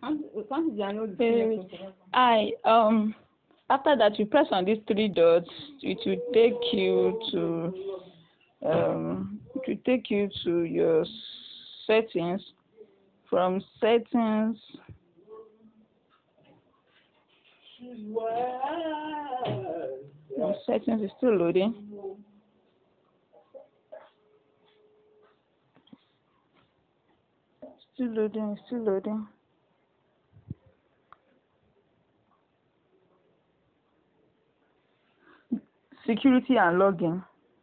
After that you press on these three dots, it will take you to your settings. From settings, is still loading. Still loading. Security and login.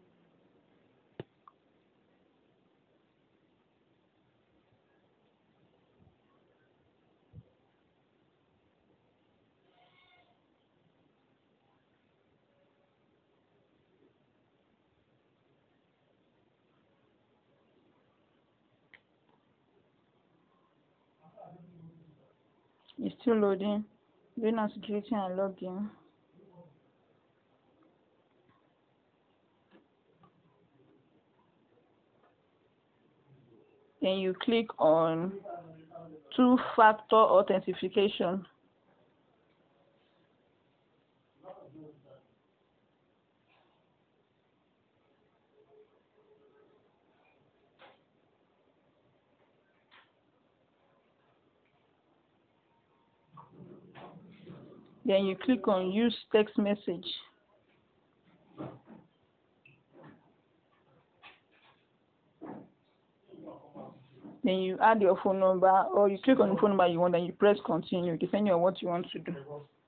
It's still loading. Doing on security and login. Then you click on two-factor authentication. Then you click on use text message. Then you add your phone number, or you click on the phone number you want, and you press continue, depending on what you want to do.